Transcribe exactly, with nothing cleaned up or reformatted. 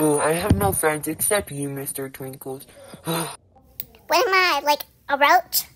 Boo, I have no friends except you, Mister Twinkles. What am I, like a roach?